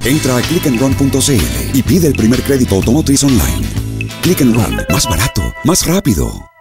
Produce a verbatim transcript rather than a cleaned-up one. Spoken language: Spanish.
Entra a click and run punto c l y pide el primer crédito automotriz online. Click and Run, más barato, más rápido.